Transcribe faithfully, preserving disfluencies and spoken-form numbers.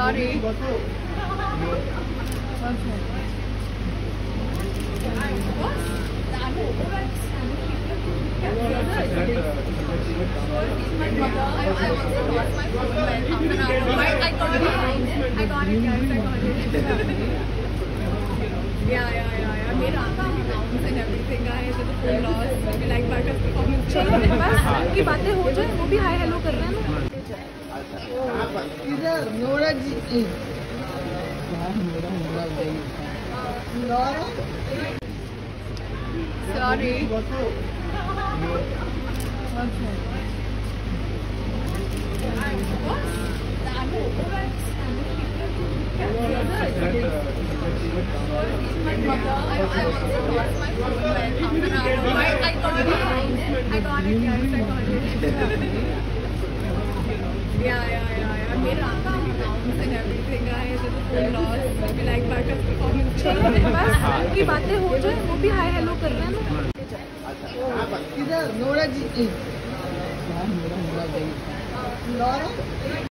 Sorry. Yeah, yeah, yeah, yeah. Made accounts and everything, guys. With the full loss. We like Barca's performance. चलो बस उनकी बातें हो जाए, वो भी हाय हेलो कर रहे हैं ना। इधर Nora ji Sorry. Yeah, yeah, yeah, yeah. Made accounts and everything, guys. With the full loss. We like Barca's performance. चलो बस उनकी बातें हो जाए, वो भी हाय हेलो कर रहे हैं ना। इधर नोरा जी